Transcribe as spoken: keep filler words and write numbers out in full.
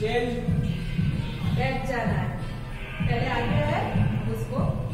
Change बैठ जाना है। पहले आगे है उसको